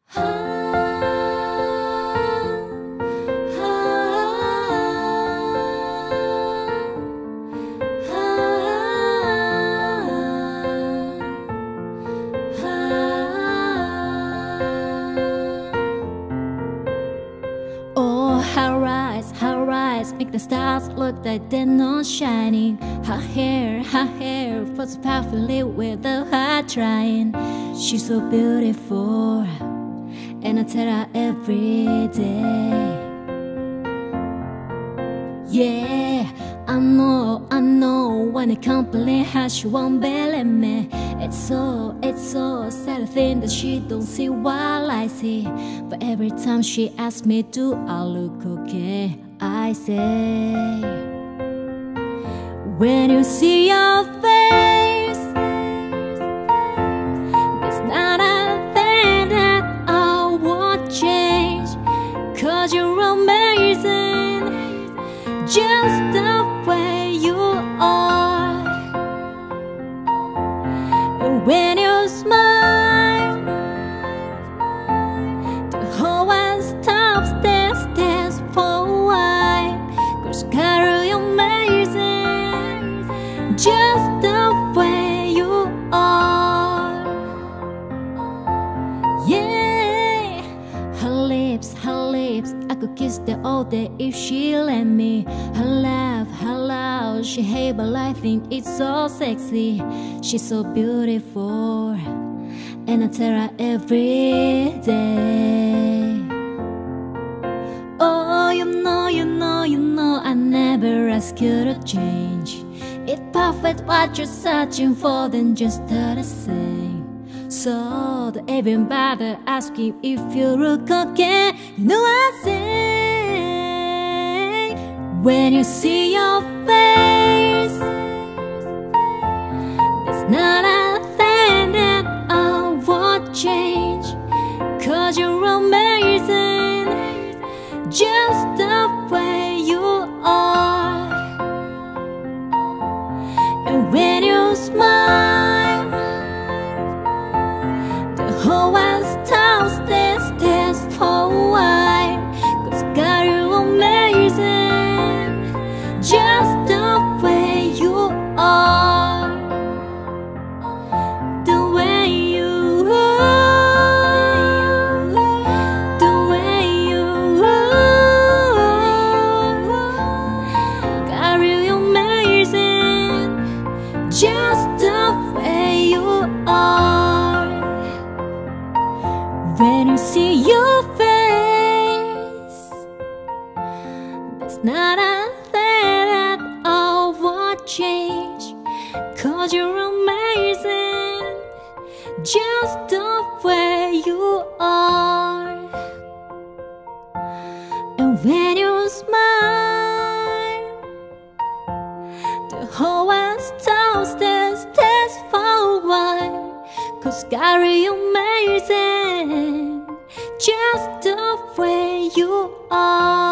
Oh, her eyes make the stars look like they're not shining. Her hair falls perfectly without her trying. She's so beautiful, and I tell her every day. Yeah, I know, when I complain her, she won't believe me. It's so sad to think that she don't see what I see. But every time she asks me, do I look okay? I say, when you see your face, there's not a thing that I won't change. 'Cause you're amazing, just the way you are. And when you smile, the whole world stops, stares for a while. 'Cause girl, you're amazing, just the way you are. Yeah, her lips, I could kiss them all day if she let me. Her laugh, she hate but I think it's so sexy. She's so beautiful, and I tell her every day. Oh, you know, I never ask you to change. If perfect what you're searching for, then just do the same. So don't even bother asking if you look okay. You know I say, when you see your face, there's not a thing that I won't change. 'Cause you're amazing, just the way you are. And when you smile, the whole world stops, stares for a while. 'Cause girl, you're amazing, just the way you are. The way you are, the way you are. Girl, you're amazing, just the way you are. When you see your face, there's not a thing that I won't change. 'Cause you're amazing, just the way you are. And when you smile, the whole world stops, stares for a while. 'Cause girl, you're amazing, just the way you are.